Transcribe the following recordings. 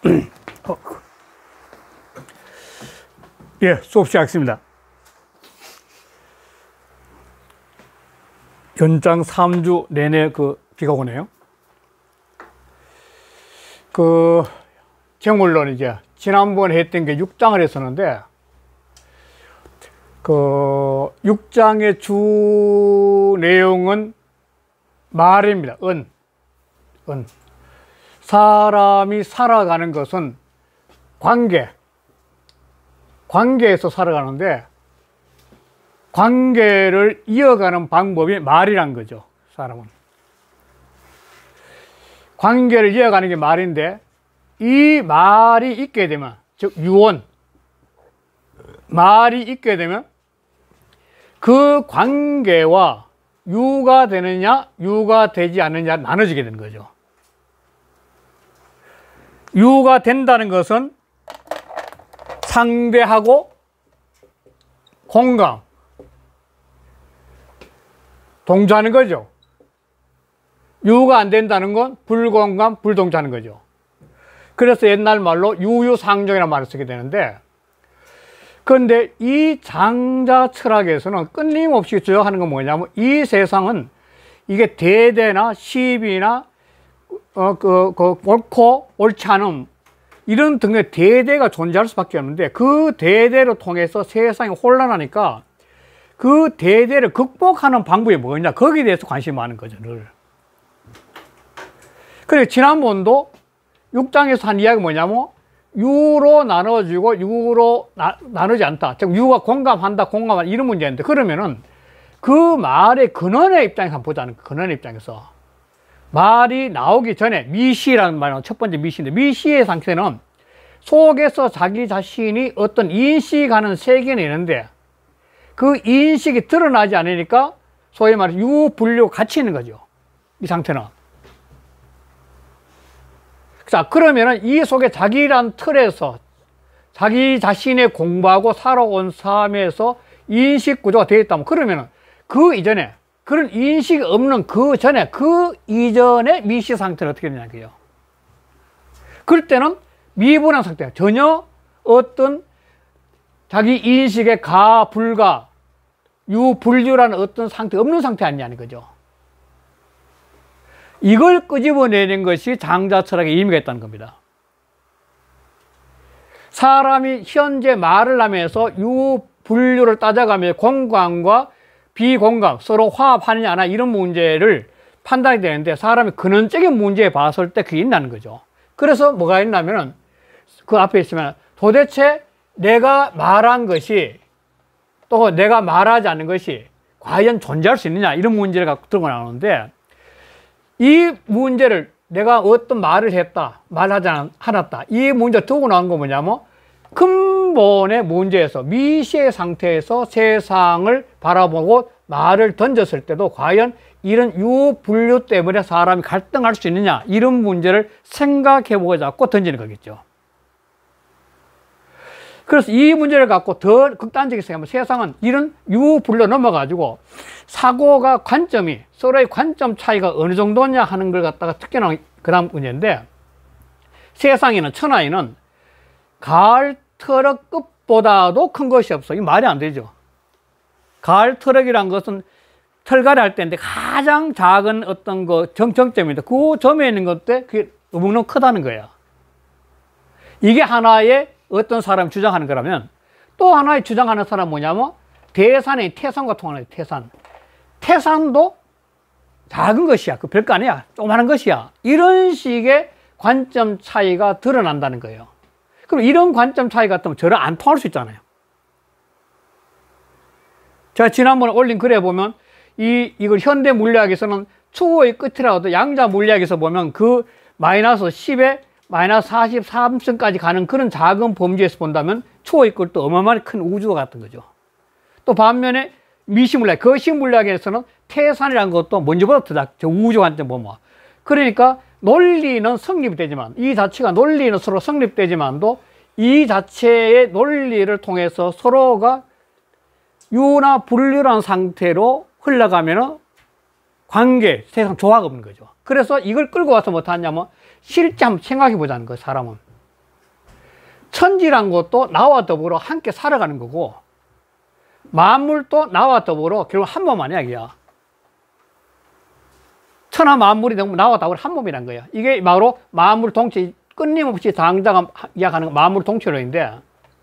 예, 수업 시작하겠습니다. 연장 3주 내내 비가 오네요. 제물론 이제 지난번에 했던 게 6장을 했었는데, 6장의 주 내용은 말입니다. 은. 사람이 살아가는 것은 관계에서 살아가는데, 관계를 이어가는 방법이 말이란 거죠. 사람은 관계를 이어가는 게 말인데, 이 말이 있게 되면, 즉 유언, 말이 있게 되면 그 관계와 유가 되느냐 유가 되지 않느냐 나눠지게 되는 거죠. 유가 된다는 것은 상대하고 공감, 동조하는 거죠. 유가 안 된다는 건 불공감, 불동조하는 거죠. 그래서 옛날 말로 유유상종이라는 말을 쓰게 되는데, 그런데 이 장자 철학에서는 끊임없이 주장하는 건 뭐냐면, 이 세상은 이게 대대나 시비나 옳고 옳지 않음, 이런 등의 대대가 존재할 수밖에 없는데, 그 대대를 통해서 세상이 혼란하니까 그 대대를 극복하는 방법이 뭐냐, 거기에 대해서 관심이 많은 거죠, 늘. 그리고 지난번도 6장에서 한 이야기가 뭐냐면, 유로 나눠지고 유로 나누지 않다. 즉 유가 공감한다, 공감한다, 이런 문제인데, 그러면은 그 말의 근원의 입장에서 한번 보자는 거예요. 근원의 입장에서 말이 나오기 전에, 미시라는 말은 첫 번째 미시인데, 미시의 상태는 속에서 자기 자신이 어떤 인식하는 세계는 있는데, 그 인식이 드러나지 않으니까 소위 말해서 유불류가 같이 있는 거죠, 이 상태는. 자, 그러면은 이 속에 자기란 틀에서 자기 자신의 공부하고 살아온 삶에서 인식 구조가 되어 있다면, 그러면은 그 이전에, 그런 인식이 없는 그 전에, 그 이전의 미시 상태는 어떻게 되냐고요. 그럴 때는 미분한 상태예요. 전혀 어떤 자기 인식의 가, 불가, 유, 불유라는 어떤 상태, 없는 상태 아니냐는 거죠. 이걸 끄집어내는 것이 장자 철학의 의미가 있다는 겁니다. 사람이 현재 말을 하면서 유, 분류를 따져가며 공감과 비공감, 서로 화합하느냐 안 하느냐, 이런 문제를 판단이 되는데, 사람이 근원적인 문제에 봤을 때 그게 있다는 거죠. 그래서 뭐가 있냐면은, 그 앞에 있으면 도대체 내가 말한 것이 또 내가 말하지 않는 것이 과연 존재할 수 있느냐, 이런 문제를 갖고 들고 나오는데, 이 문제를 내가 어떤 말을 했다, 말하지 않았다, 이 문제를 두고 나온 거 뭐냐면, 근본의 문제에서, 미시의 상태에서 세상을 바라보고 말을 던졌을 때도 과연 이런 유분류 때문에 사람이 갈등할 수 있느냐, 이런 문제를 생각해보고 자꾸 던지는 거겠죠. 그래서 이 문제를 갖고 더 극단적인 생각하면, 세상은 이런 유분류 넘어가지고 사고가 관점이, 서로의 관점 차이가 어느 정도냐 하는 걸 갖다가 특별한 그 다음 문제인데, 세상에는, 천하에는 가을 트럭 끝보다도 큰 것이 없어. 이 말이 안 되죠. 가을 트럭이란 것은 털갈이 할 때인데 가장 작은 어떤 정점입니다. 그 점에 있는 것 때 그게 너무너무 크다는 거예요. 이게 하나의 어떤 사람이 주장하는 거라면, 또 하나의 주장하는 사람은 뭐냐면, 대산이 태산과 통하는 거예요. 태산. 태산도 작은 것이야. 그 별거 아니야. 조그마한 것이야. 이런 식의 관점 차이가 드러난다는 거예요. 그럼 이런 관점 차이 같으면 저를 안 통할 수 있잖아요. 제가 지난번에 올린 글에 보면, 이걸 현대 물리학에서는 추호의 끝이라도, 양자 물리학에서 보면 그 마이너스 10에 마이너스 43층까지 가는 그런 작은 범주에서 본다면 추호의 끝도 어마어마하게 큰 우주와 같은 거죠. 또 반면에 미시물리학, 거시물리학에서는 태산이라는 것도 먼저보다 더 작죠. 우주 관점 보면. 그러니까 논리는 성립이 되지만, 이 자체가 논리는 서로 성립되지만도, 이 자체의 논리를 통해서 서로가 유나 분류라는 상태로 흘러가면은 관계, 세상 조화가 없는 거죠. 그래서 이걸 끌고 와서 뭐 하냐면, 실제 한번 생각해 보자는 거예요, 사람은. 천지란 것도 나와 더불어 함께 살아가는 거고, 만물도 나와 더불어 결국 한 몸 아니야, 이게야. 천하 만물이 나와 더불어 한 몸이란 거예요. 이게 바로 만물 동체, 끊임없이 당자가 이야기하는 만물 동체론인데,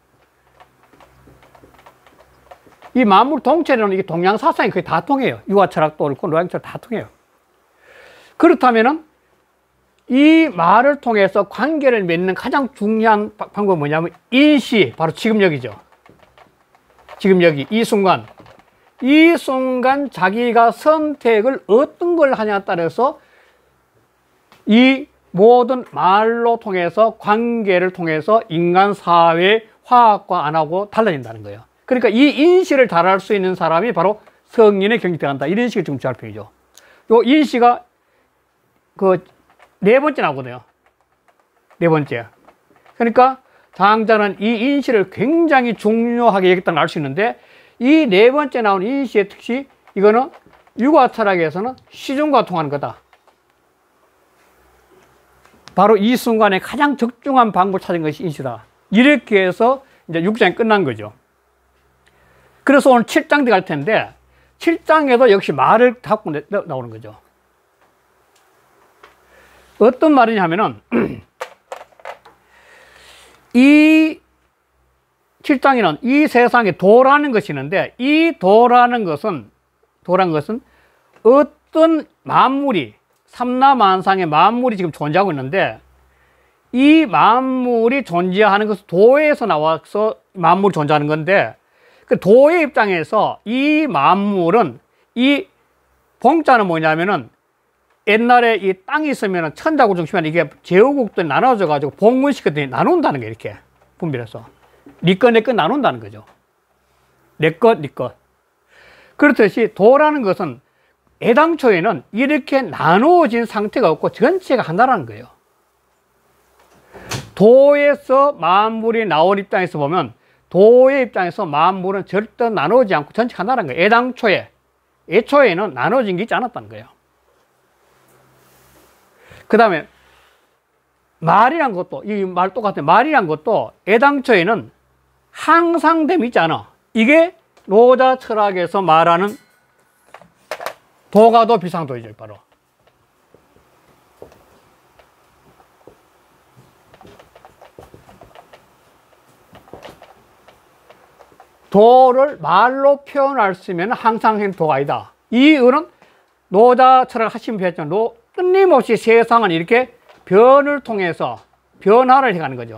이 만물 동체론은 이게 동양 사상이 거의 다 통해요. 유화 철학도 그렇고 노양 철학 다 통해요. 그렇다면은 이 말을 통해서 관계를 맺는 가장 중요한 방법은 뭐냐면 인시, 바로 지금 여기죠. 지금 여기 이 순간, 이 순간 자기가 선택을 어떤 걸 하냐에 따라서 이 모든 말로 통해서 관계를 통해서 인간 사회 화학과 안 하고 달라진다는 거예요. 그러니까 이 인시를 달할 수 있는 사람이 바로 성인의 경지 들어간다, 이런 식을 지금 취할 편이죠. 요 인시가 네 번째 나오거든요. 네 번째. 그러니까 당자는 이 인시를 굉장히 중요하게 여겼다는 걸 알 수 있는데, 이 네 번째 나온 인시의 특시, 이거는 유화 철학에서는 시중과 통하는 거다. 바로 이 순간에 가장 적중한 방법을 찾은 것이 인시다. 이렇게 해서 이제 6장이 끝난 거죠. 그래서 오늘 7장 들어갈 텐데, 7장에도 역시 말을 갖고 나오는 거죠. 어떤 말이냐면은, 이 7장에는 이 세상에 도라는 것이 있는데, 이 도라는 것은 어떤 만물이, 삼라만상의 만물이 지금 존재하고 있는데, 이 만물이 존재하는 것은 도에서 나와서 만물이 존재하는 건데, 그 도의 입장에서 이 만물은, 이 봉자는 뭐냐면은, 옛날에 이 땅이 있으면 천자국 중심에 이게 제후국들이 나눠져 가지고 봉문시켰더니 나눈다는 게, 이렇게 분별해서 네 것 내 것 나눈다는 거죠. 내 것 네 것. 그렇듯이 도라는 것은 애당초에는 이렇게 나누어진 상태가 없고 전체가 하나라는 거예요. 도에서 만물이 나온 입장에서 보면, 도의 입장에서 만물은 절대 나누지 않고 전체가 하나라는 거예요. 애초에는 나눠진 게 있지 않았다는 거예요. 그 다음에 말이란 것도, 이 말 똑같아요. 말이란 것도 애당초에는 항상됨이 있지 않아. 이게 노자 철학에서 말하는 도가도 비상도이죠, 바로. 도를 말로 표현할 수 있으면 항상 행 도가 아니다. 이 의는 노자 철학 하시면 배웠죠. 끊임없이 세상은 이렇게 변을 통해서 변화를 해가는 거죠.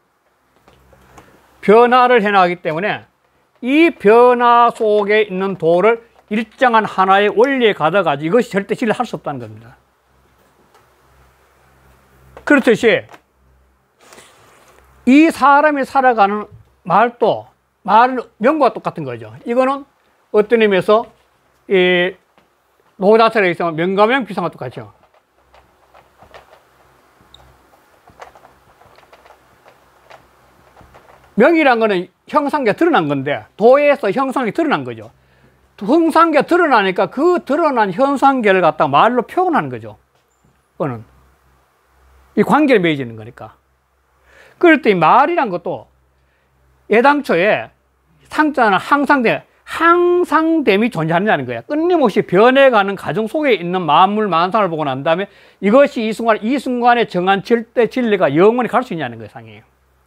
변화를 해나가기 때문에 이 변화 속에 있는 도를 일정한 하나의 원리에 가둬가지고 이것이 절대 진리할 수 없다는 겁니다. 그렇듯이 이 사람이 살아가는 말도, 말은 명과 똑같은 거죠. 이거는 어떤 의미에서 이 노자철에 있으면 명과 명 비상과 똑같죠. 명이란 거는 형상계가 드러난 건데, 도에서 형상이 드러난 거죠. 형상계가 드러나니까 그 드러난 형상계를 갖다가 말로 표현하는 거죠. 그거는 이 관계를 맺어지는 거니까. 그럴 때 이 말이란 것도 애당초에 상자는 항상됨이 존재하느냐는 거야. 끊임없이 변해가는 과정 속에 있는 만물 만상을 보고 난 다음에 이것이 이 순간에 정한 절대 진리가 영원히 갈 수 있냐는 거예요, 상이에요.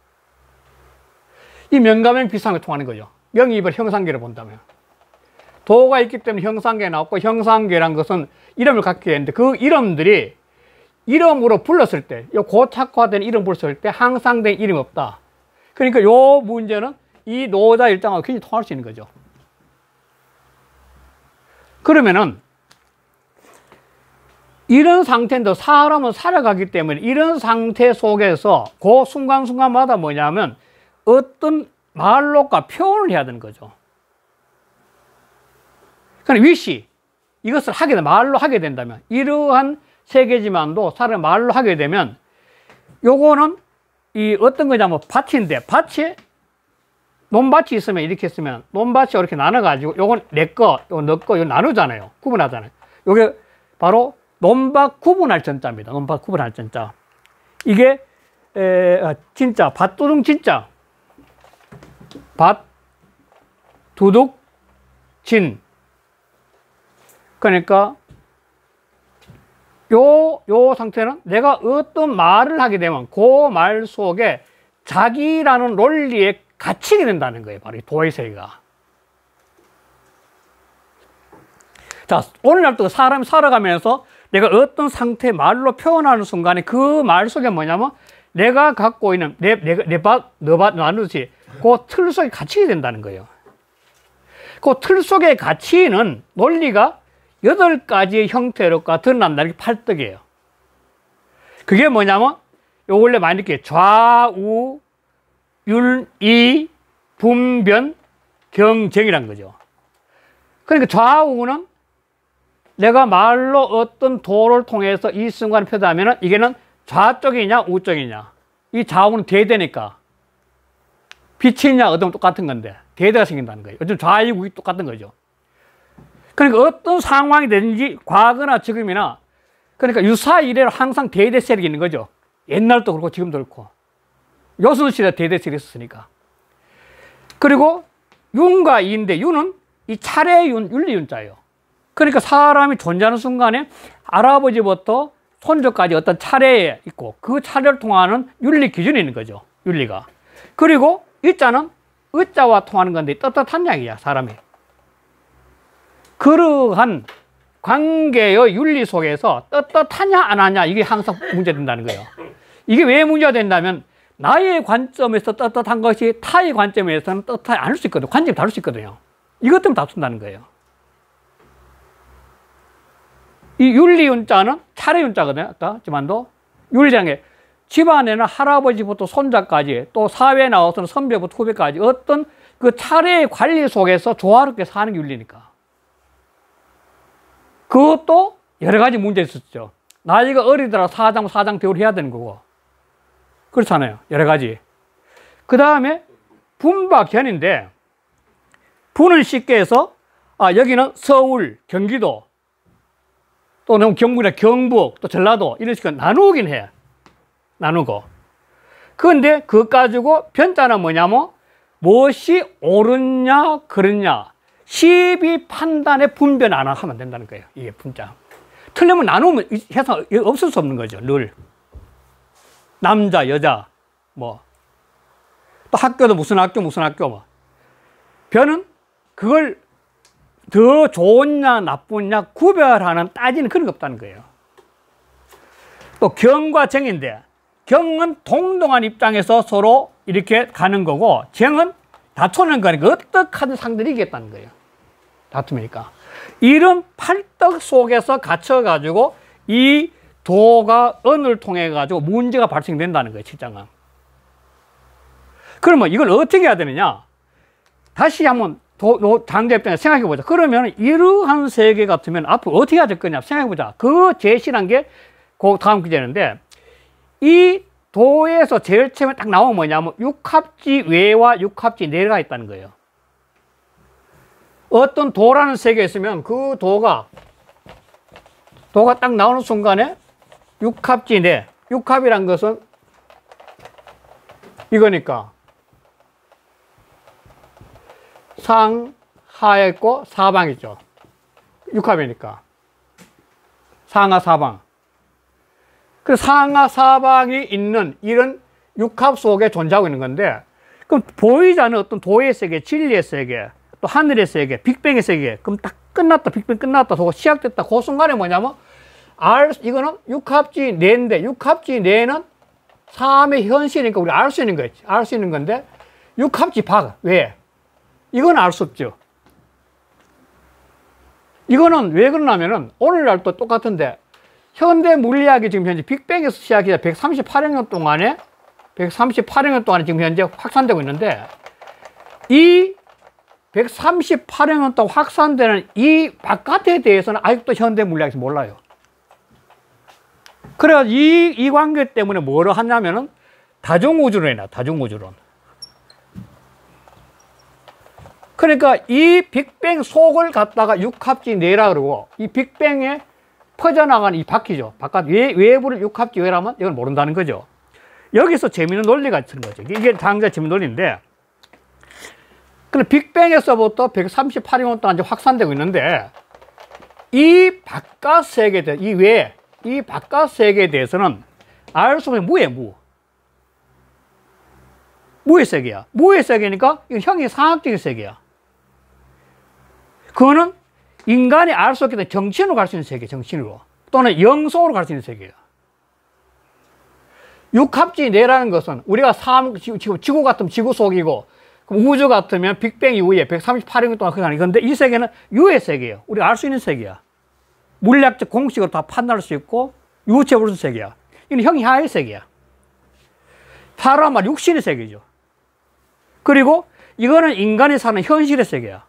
이 명과 명 비상을 통하는 거죠. 명이 이번 형상계를 본다면. 도가 있기 때문에 형상계가 나왔고, 형상계란 것은 이름을 갖게 되는데, 그 이름들이 이름으로 불렀을 때, 요 고착화된 이름 불렀을 때 항상된 이름이 없다. 그러니까 요 문제는 이 노자 일장하고 굉장히 통할 수 있는 거죠. 그러면은 이런 상태인데 사람은 살아가기 때문에 이런 상태 속에서 그 순간순간마다 뭐냐면 어떤 말로가 표현을 해야 되는 거죠. 그러니까 위시, 이것을 말로 하게 된다면, 이러한 세계지만도 사람이 말로 하게 되면, 요거는 이 어떤 거냐면 밭인데, 밭에 논밭이 있으면 이렇게 했으면 논밭이 이렇게 나눠가지고 요건 내 거, 요건 너 거, 이거 나누잖아요. 구분하잖아요. 요게 바로 논밭 구분할 전자입니다. 논밭 구분할 전자. 이게 진짜, 밭두둑 진짜. 밭두둑 진. 그러니까, 요 상태는 내가 어떤 말을 하게 되면 그 말 속에 자기라는 논리에 갇히게 된다는 거예요. 바로 이 도의 세계가. 자, 오늘날도 사람이 살아가면서 내가 어떤 상태의 말로 표현하는 순간에 그 말 속에 뭐냐면 내가 갖고 있는 너밭 나누듯이 그 틀 속에 갇히게 된다는 거예요. 그 틀 속에 갇히는 논리가 8가지의 형태로 드러난다는 게 팔떡이에요. 그게 뭐냐면 요 원래 많이 이렇게 좌우, 율이, 분변, 경쟁이란 거죠. 그러니까 좌우는 내가 말로 어떤 도를 통해서 이 순간을 표현하면 이게는 좌쪽이냐 우쪽이냐. 이 좌우는 대대니까 빛이냐 어둠은 똑같은 건데 대대가 생긴다는 거예요. 요즘 좌이국이 똑같은 거죠. 그러니까 어떤 상황이 되든지 과거나 지금이나 그러니까 유사 이래로 항상 대대 세력이 있는 거죠. 옛날도 그렇고 지금도 그렇고 요순시대 대대 세력이 있었으니까. 그리고 윤과 이인데 윤은 이 차례의 윤, 윤리윤자예요. 그러니까 사람이 존재하는 순간에 할아버지부터 손주까지 어떤 차례에 있고 그 차례를 통하는 윤리 기준이 있는 거죠. 윤리가. 그리고 이자는 의자와 통하는 건데 떳떳한 양이야 사람이. 그러한 관계의 윤리 속에서 떳떳하냐 안 하냐 이게 항상 문제된다는 거예요. 이게 왜 문제가 된다면 나의 관점에서 떳떳한 것이 타의 관점에서는 떳떳하지 않을 수 있거든요. 관점이 다를 수 있거든요. 이것 때문에 다툰다는 거예요. 이 윤리윤자는 차례윤자거든요. 아까 했지만도 윤리라는 게 집안에는 할아버지부터 손자까지 또 사회에 나와서는 선배부터 후배까지 어떤 그 차례의 관리 속에서 조화롭게 사는 게 윤리니까. 그것도 여러 가지 문제가 있었죠. 나이가 어리더라도 사장 대우를 해야 되는 거고. 그렇잖아요. 여러 가지. 그 다음에 분과 견인데 분은 쉽게 해서 여기는 서울, 경기도 또 경북이나 경북 또 전라도 이런 식으로 나누긴 해. 나누고. 그런데 그것 가지고 변자는 뭐냐면 무엇이 옳으냐 그렇냐 시비 판단에 분별 안 하면 된다는 거예요. 이게 분자. 틀리면 나누면 해서 없을 수 없는 거죠. 늘. 남자, 여자, 뭐. 또 학교도 무슨 학교, 뭐. 변은 그걸 더 좋으냐, 나쁘냐 구별하는 따지는 그런 게 없다는 거예요. 또 경과 정인데, 경은 동등한 입장에서 서로 이렇게 가는 거고, 정은 다투는 거니까 어떻게 하든 상대를 이기겠다는 거예요. 다툼이니까. 이런 팔떡 속에서 갇혀가지고 이 도가 언을 통해가지고 문제가 발생된다는 거예요, 칠장은. 그러면 이걸 어떻게 해야 되느냐? 다시 한번 장자 입장에서 생각해보자. 그러면 이러한 세계 같으면 앞으로 어떻게 해야 될 거냐? 생각해보자. 그 제시란 게 그 다음 구절인데 이 도에서 제일 처음에 딱 나오면 뭐냐면 육합지 외와 육합지 내가 있다는 거예요. 어떤 도라는 세계에 있으면 그 도가 딱 나오는 순간에 육합지 내, 육합이란 것은 이거니까 상, 하에 있고 사방 있죠. 육합이니까 상하, 사방. 그 상하, 사방이 있는 이런 육합 속에 존재하고 있는 건데 그럼 보이지 않는 어떤 도의 세계, 진리의 세계 또 하늘의 세계, 빅뱅의 세계. 그럼 딱 끝났다. 빅뱅 끝났다. 또 시작됐다. 그 순간에 뭐냐면 이거는 육합지 내인데 육합지 내는 삶의 현실이니까 우리 알 수 있는 거지. 알 수 있는 건데 육합지 박. 왜? 이건 알 수 없죠. 이거는 왜 그러냐면은 오늘날 또 똑같은데 현대 물리학이 지금 현재 빅뱅에서 시작해서 138억 년 동안에 지금 현재 확산되고 있는데 이 138억 년 동안 확산되는 이 바깥에 대해서는 아직도 현대 물리학에서 몰라요. 그래서 이 관계 때문에 뭐를 하냐면은 다중우주론이나 다중우주론. 그러니까 이 빅뱅 속을 갖다가 육합지 내라 그러고 이 빅뱅에 퍼져나가는 이 바퀴죠. 바깥 외부를 육합지 외라면 이건 모른다는 거죠. 여기서 재미있는 논리가 있는 거죠. 이게 장자 재미있는 논리인데, 근데 빅뱅에서부터 138억 동안 이제 확산되고 있는데, 이 바깥 세계에 대해, 이 외에, 이 바깥 세계에 대해서는 알 수 없는 무예요, 무. 무의 세계야. 무의 세계니까 이건 형이 상학적인 세계야. 그거는 인간이 알 수 없기 때문에 정신으로 갈 수 있는 세계, 정신으로. 또는 영성으로 갈 수 있는 세계야. 육합지 내라는 것은 우리가 지금 지구 같으면 지구 속이고, 그럼 우주 같으면 빅뱅 이후에 138억 년 동안 그게 아니. 근데 이 세계는 유의 세계예요. 우리가 알 수 있는 세계야. 물리학적 공식으로 다 판단할 수 있고, 유체 불수 세계야. 이건 형이 하의 세계야. 사람 말 육신의 세계죠. 그리고 이거는 인간이 사는 현실의 세계야.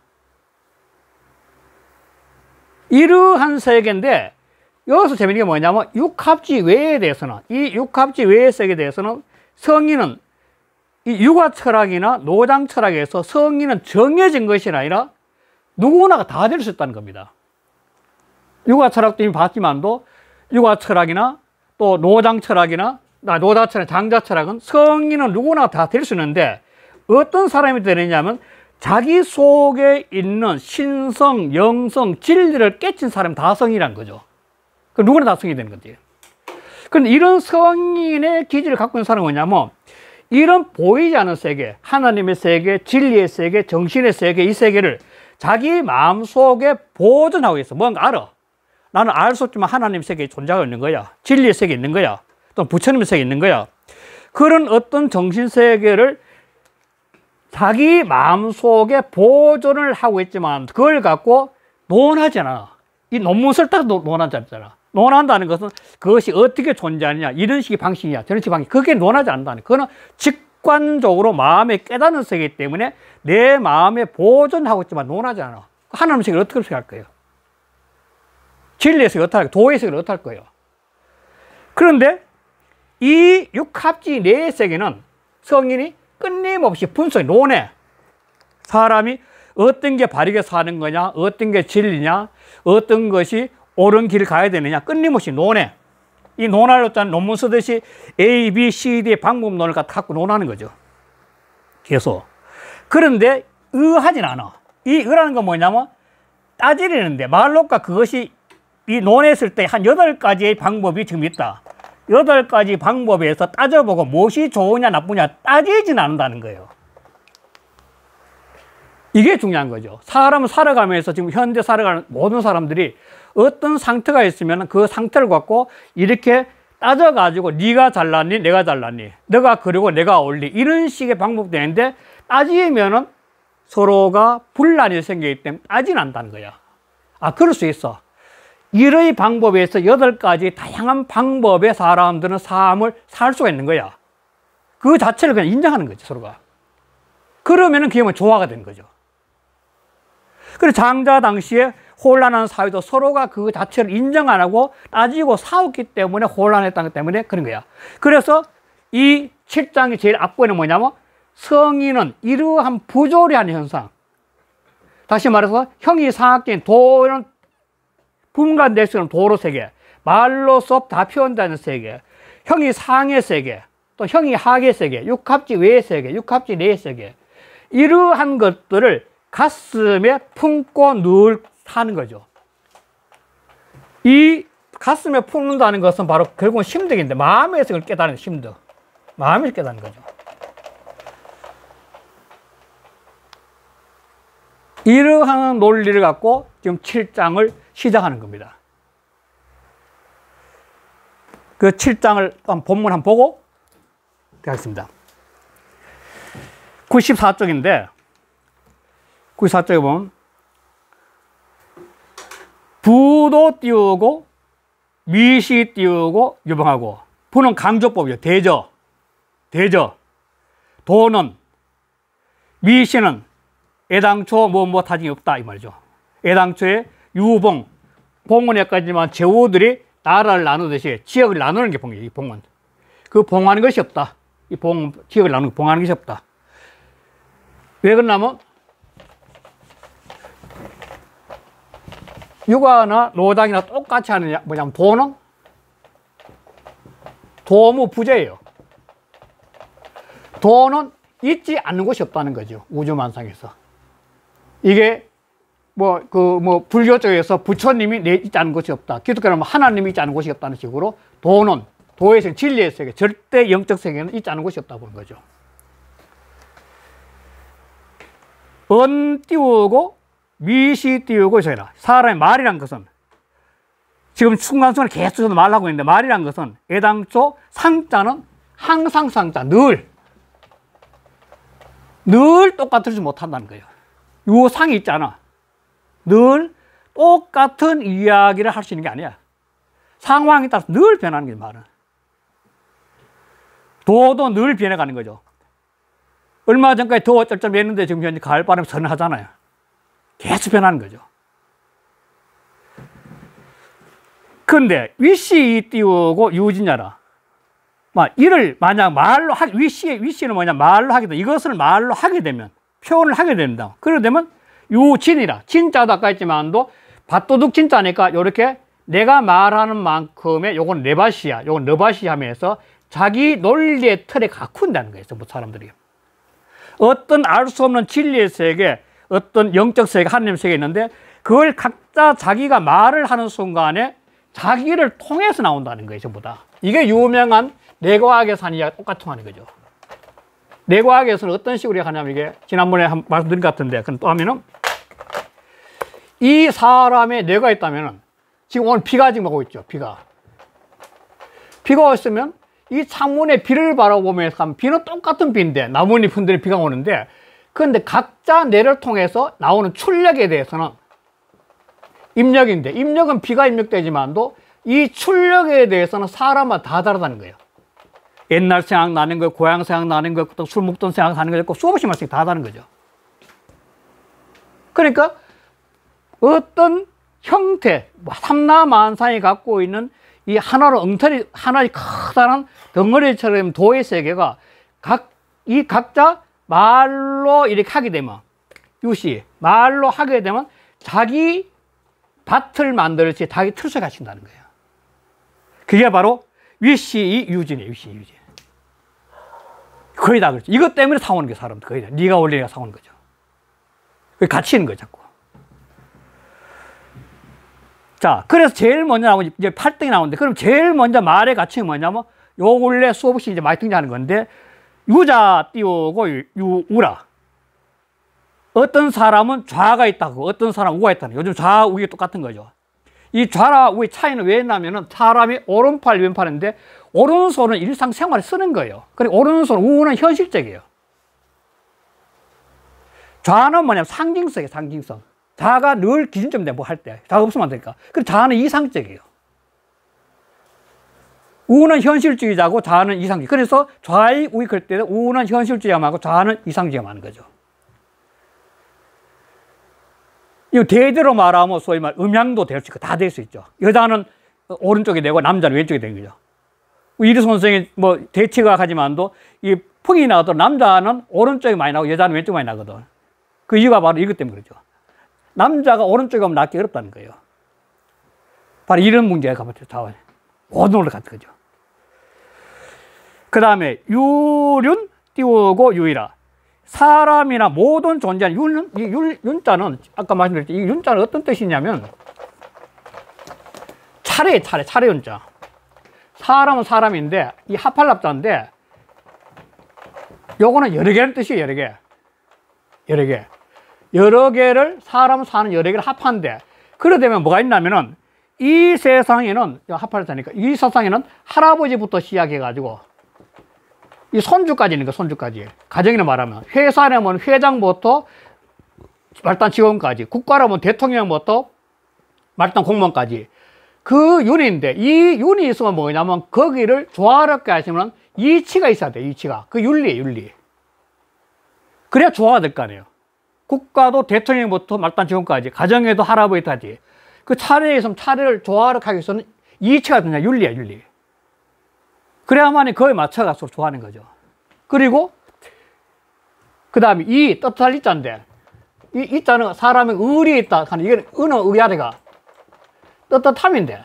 이러한 세계인데, 여기서 재밌는 게 뭐냐면, 육합지 외에 대해서는, 이 육합지 외의 세계에 대해서는 성인은 이 육아 철학이나 노장 철학에서 성인은 정해진 것이 아니라 누구나가 다 될 수 있다는 겁니다. 육아 철학도 이미 봤지만도 육아 철학이나 또 노장 철학이나 노자 철학, 장자 철학은 성인은 누구나 다 될 수 있는데 어떤 사람이 되느냐면 자기 속에 있는 신성, 영성, 진리를 깨친 사람이 다 성인이란 거죠. 그 누구나 다 성인이 되는 거지. 그런데 이런 성인의 기질을 갖고 있는 사람은 뭐냐면 이런 보이지 않는 세계, 하나님의 세계, 진리의 세계, 정신의 세계, 이 세계를 자기 마음속에 보존하고 있어. 뭔가 알아. 나는 알 수 없지만 하나님 세계에 존재하고 있는 거야. 진리의 세계에 있는 거야. 또 부처님의 세계에 있는 거야. 그런 어떤 정신 세계를 자기 마음속에 보존을 하고 있지만 그걸 갖고 논하지 않아. 이 논문 쓸 때도 논하지 않잖아. 논한다는 것은 그것이 어떻게 존재하느냐, 이런 식의 방식이냐, 저런 식의 방식, 그게 논하지 않는다는 거예요. 그거는 직관적으로 마음에 깨닫는 세계이기 때문에 내 마음에 보존하고 있지만 논하지 않아. 하나님 세계를 어떻게 생각할 거예요? 진리의 세계를 어떻게 할 거예요? 도의 세계를 어떻게 할 거예요? 그런데 이 육합지 내의 세계는 성인이 끊임없이 분석해, 논해. 사람이 어떤 게 바르게 사는 거냐, 어떤 게 진리냐, 어떤 것이 옳은 길을 가야 되느냐, 끊임없이 논해. 이 논하려고 논문 쓰듯이 A, B, C, D의 방법론을 갖고 논하는 거죠. 계속. 그런데 의하진 않아. 이 의라는 건 뭐냐면 따지려는데 말로까 그것이 이 논했을 때 한 8가지의 방법이 지금 있다. 8가지 방법에서 따져보고 무엇이 좋으냐 나쁘냐 따지진 않는다는 거예요. 이게 중요한 거죠. 사람은 살아가면서 지금 현재 살아가는 모든 사람들이 어떤 상태가 있으면 그 상태를 갖고 이렇게 따져가지고 네가 잘났니 내가 잘났니 너가 그리고 내가 옳니 이런 식의 방법도 있는데 따지면은 서로가 분란이 생기기 때문에 따지는 않는다는 거야. 아, 그럴 수 있어. 이러의 방법에서 8가지 다양한 방법의 사람들은 삶을 살 수가 있는 거야. 그 자체를 그냥 인정하는 거지, 서로가. 그러면은 그게 뭐 조화가 되는 거죠. 그래서 장자 당시에 혼란한 사회도 서로가 그 자체를 인정 안 하고 따지고 싸웠기 때문에 혼란했다는 것 때문에 그런 거야. 그래서 이 7장이 제일 앞부분은 뭐냐면 성인은 이러한 부조리한 현상. 다시 말해서 형이 상학적인 도는 분간될 수 있는 도로 세계, 말로서 다 표현되는 세계, 형이 상의 세계, 또 형이 하의 세계, 육합지 외의 세계, 육합지 내의 세계, 이러한 것들을 가슴에 품고 늘 사는 거죠. 이 가슴에 품는다는 것은 바로 결국은 심득인데 마음에서 그걸 깨달는 심득, 마음에서 깨닫는 거죠. 이러한 논리를 갖고 지금 7장을 시작하는 겁니다. 그 7장을 본문 한번 보고 하겠습니다. 94쪽인데 94쪽에 보면 부도 띄우고 미시 띄우고 유방하고 부는 강조법이에요. 대저 도는 미시는 애당초 뭐 타진이 없다 이 말이죠. 애당초에 유봉 봉은 여기까지만 제후들이 나라를 나누듯이 지역을 나누는 게 봉이에요. 이 봉은 그 봉하는 것이 없다. 이 봉 지역을 나누는 봉하는 것이 없다. 왜 그러냐면 육아나 노장이나 똑같이 하느냐 뭐냐면 도는 도무 부재예요. 도는 있지 않는 곳이 없다는 거죠. 우주만상에서. 이게 불교 쪽에서 부처님이 있지 않은 곳이 없다. 기독교는 하나님이 있지 않은 곳이 없다는 식으로 도의 세계, 진리의 세계, 절대 영적 세계는 있지 않은 곳이 없다고 보는 거죠. 은 띄우고 미시 띄우고 저희라. 사람의 말이란 것은 지금 순간순간 계속 말하고 있는데 말이란 것은 애당초 상자는 항상 상자, 늘 똑같지 못한다는 거예요. 요 상이 있잖아. 늘 똑같은 이야기를 할 수 있는 게 아니야. 상황에 따라서 늘 변하는 게 말은. 도도 늘 변해가는 거죠. 얼마 전까지 더워 쩔쩔했는데 지금 현재 가을바람 선하잖아요. 계속 변하는 거죠. 근데 위시 띄우고 유진자라. 이를 만약 말로 위시는 뭐냐? 말로 하게 돼. 이것을 말로 하게 되면, 표현을 하게 된다. 그러게 되면 유진이라. 진짜도 아까 했지만도 밭도둑 진짜니까 이렇게 내가 말하는 만큼의 요건 네바시야, 요건 너바시 하면서 자기 논리의 틀에 가꾼다는 거예요. 전부 사람들이. 어떤 알 수 없는 진리의 세계, 어떤 영적 세계, 하나님 세계가 있는데 그걸 각자 자기가 말을 하는 순간에 자기를 통해서 나온다는 거예요. 전부 다. 이게 유명한 내과학에서 하는 이야기가 똑같이 하는 거죠. 내과학에서는 어떤 식으로 하냐면 이게 지난번에 말씀드린 것 같은데 그럼 또 하면은 이 사람의 뇌가 있다면은 지금 오늘 비가 지금 오고 있죠. 비가 왔으면 이 창문에 비를 바라보면서 가면 비는 똑같은 비인데 나뭇잎 흔들리는 비가 오는데 그런데 각자 뇌를 통해서 나오는 출력에 대해서는 입력인데 입력은 비가 입력되지만도 이 출력에 대해서는 사람마다 다 다르다는 거예요. 옛날 생각나는 거, 고향 생각나는 거, 또 술 먹던 생각나는 거 있고 수없이 말씩 다 다른 거죠. 그러니까 어떤 형태, 삼라만상이 갖고 있는 이 하나로 하나의 커다란 덩어리처럼 도의 세계가 각자 말로 이렇게 하게 되면 말로 하게 되면 자기 밭을 만들지 자기 틀을 갖춘다는 거예요. 그게 바로 위시 유진이에요. 위시 유진. 거의 다 그렇죠. 이것 때문에 사오는 게 사람들 거의 다. 네가 원리가 사오는 거죠. 그게 갇히는 거예요, 자꾸. 자, 그래서 제일 먼저 나오고 이제 8등이 나오는데 그럼 제일 먼저 말의 가치가 뭐냐면 요 원래 수업 없이 이제 많이 등장하는 건데 유자 띄우고 우라. 어떤 사람은 좌가 있다고, 어떤 사람은 우가 있다는. 요즘 좌, 우가 똑같은 거죠. 이 좌와 우의 차이는 왜 있냐면은 사람이 오른팔, 왼팔인데 오른손은 일상생활에 쓰는 거예요. 그리고 오른손, 우는 현실적이에요. 좌는 뭐냐면 상징성이에요, 상징성. 좌가 늘 기준점 돼, 뭐 할 때. 좌가 없으면 안 되니까. 그리고 좌는 이상적이에요. 우는 현실주의자고 좌는 이상주의. 그래서 좌익, 우익 할 때 우는 현실주의가 많고 좌는 이상주의가 많은 거죠. 이거 대대로 말하면 소위 말 음양도 될 수 있고 다 될 수 있죠. 여자는 오른쪽이 되고 남자는 왼쪽이 되는 거죠. 이리 선생이 뭐 대치가 하지만도 이 풍이 나도 남자는 오른쪽이 많이 나고 여자는 왼쪽이 많이 나거든. 그 이유가 바로 이것 때문에 그렇죠. 남자가 오른쪽에 하면 낳기 어렵다는 거예요. 바로 이런 문제가 자원 모든 걸로 같은 거죠. 그 다음에 유륜 띄우고 유이라. 사람이나 모든 존재는 윤자는 아까 말씀드렸죠. 이 윤자는 어떤 뜻이냐면 차례 윤자. 사람은 사람인데 이 하팔랍자인데 요거는 여러 개라는 뜻이에요. 여러 개를 사람 사는 여러 개를 합한데 그러되면 뭐가 있냐면은 이 세상에는 합할자니까 이 세상에는 할아버지부터 시작해 가지고 이 손주까지 있는 거, 손주까지. 가정이나 말하면 회사라면 회장부터 말단 직원까지, 국가라면 대통령부터 말단 공무원까지 그 윤인데 이 윤이 있으면 뭐냐면 거기를 조화롭게 하시면 이치가 있어야 돼. 이치가. 그 윤리. 그래야 조화가 될 거 아니에요. 국가도 대통령부터 말단 직원까지, 가정에도 할아버지까지. 그 차례에 있으면 차례를 조화롭게 하기 위해서는 이치가 되냐, 윤리야, 윤리. 그래야만이 그에 맞춰가서 좋아하는 거죠. 그리고 그 다음에 이 뜻할 이자인데 이 이자는 사람의 의리에 있다 하는 이게 어느 의아래가 떳떳함인데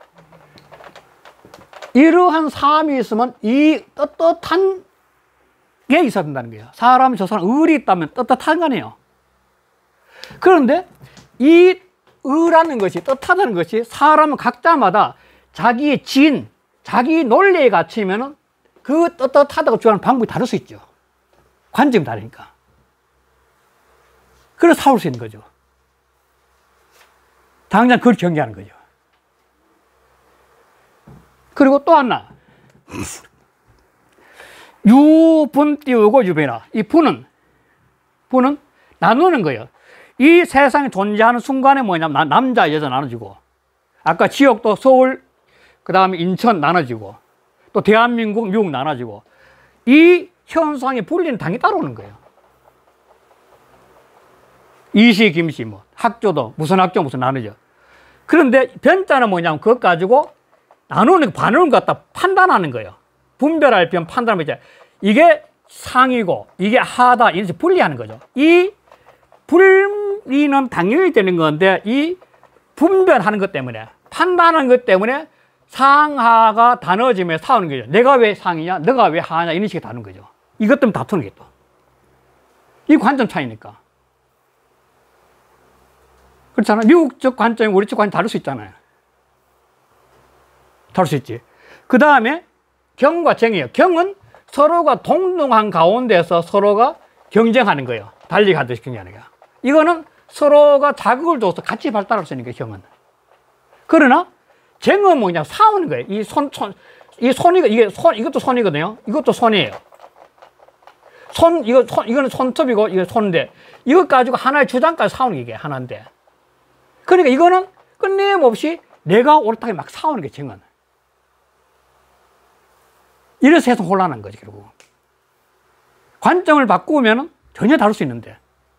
이러한 삶이 있으면 이 떳떳한 게 있어야 된다는 거예요. 사람 저 사람 을이 있다면 떳떳한 거 아니에요. 그런데 이 을이라는 것이, 떳하다는 것이 사람은 각자마다 자기의 진, 자기 논리에 갇히면은 그 떳떳하다고 주장하는 방법이 다를 수 있죠. 관점이 다르니까. 그래서 싸울 수 있는 거죠. 당장 그걸 경계하는 거죠. 그리고 또 하나. 유분 띄우고 유배나. 이 분은 나누는 거예요. 이 세상에 존재하는 순간에 뭐냐면 남자, 여자 나눠지고, 아까 지역도 서울, 그 다음에 인천 나눠지고, 또 대한민국, 미국 나눠지고, 이 현상의 분리는 당연히 따라오는 거예요. 이시, 김씨, 뭐, 학교도 무슨 학교, 무슨 나누죠. 그런데 변자는 뭐냐면 그것 가지고 나누는, 반응을 갖다 판단하는 거예요. 분별할 변, 판단하면 이게 상이고, 이게 하다, 이렇게 분리하는 거죠. 이 분리는 당연히 되는 건데, 이 분별하는 것 때문에, 판단하는 것 때문에 상하가 나눠지며 싸우는 거죠. 내가 왜 상이냐, 너가 왜 하냐, 이런 식의 다른 거죠. 이것 때문에 다투는 게 또. 이 관점 차이니까. 그렇잖아요. 미국적 관점이 우리 쪽 관점이 다를 수 있잖아요. 다를 수 있지. 그 다음에 경과 정이에요. 경은 서로가 동등한 가운데서 서로가 경쟁하는 거예요. 달리 가듯이 경쟁하는 거야. 이거는 서로가 자극을 줘서 같이 발달할 수 있는 거예요, 경은. 그러나 정은 뭐냐, 싸우는 거예요. 이 이것도 손이거든요. 이것도 손이에요. 이거는 손톱이고, 이거 손인데, 이것 가지고 하나의 주장까지 싸우는 게 이게 하나인데. 그러니까 이거는 끊임없이 내가 옳다고 막 싸우는 게 정은. 이래서 해서 혼란한 거지, 결국. 관점을 바꾸면 전혀 다를 수 있는데.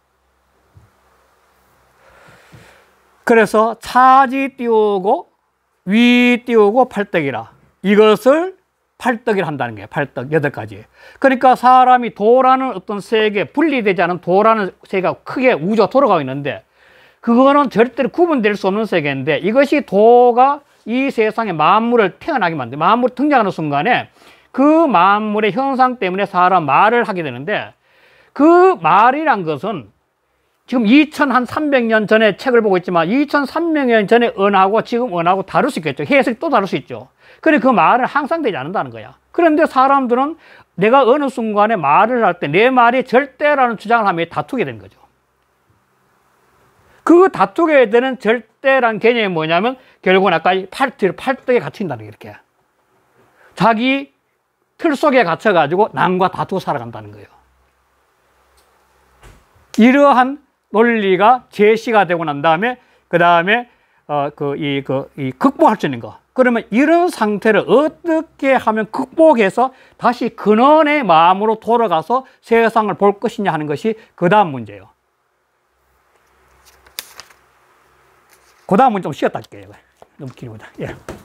그래서 차지 띄우고 위 띄우고 팔떡이라. 이것을 팔떡이라 한다는 거예요. 팔떡 8가지. 그러니까 사람이 도라는 어떤 세계, 분리되지 않은 도라는 세계가 크게 우주가 돌아가고 있는데, 그거는 절대로 구분될 수 없는 세계인데, 이것이 도가 이 세상에 만물을 태어나게 만든, 만물이 등장하는 순간에 그 만물의 현상 때문에 사람 말을 하게 되는데, 그 말이란 것은 지금 2300년 전에 책을 보고 있지만 2300년 전에 언하고 지금 언하고 다를 수 있겠죠. 해석이 또 다를 수 있죠. 그런데 그 말은 항상 되지 않는다는 거야. 그런데 사람들은 내가 어느 순간에 말을 할 때 내 말이 절대라는 주장을 하면 다투게 되는 거죠. 그 다투게 되는 절대라는 개념이 뭐냐면 결국은 아까 팔떡에 갇힌다는 게 이렇게. 자기 틀 속에 갇혀가지고 남과 다투고 살아간다는 거예요. 이러한 논리가 제시가 되고 난 다음에, 그 다음에, 극복할 수 있는 거. 그러면 이런 상태를 어떻게 하면 극복해서 다시 근원의 마음으로 돌아가서 세상을 볼 것이냐 하는 것이 그 다음 문제예요. 그 다음은 좀 쉬었다 할게요. 너무 길거든. 예.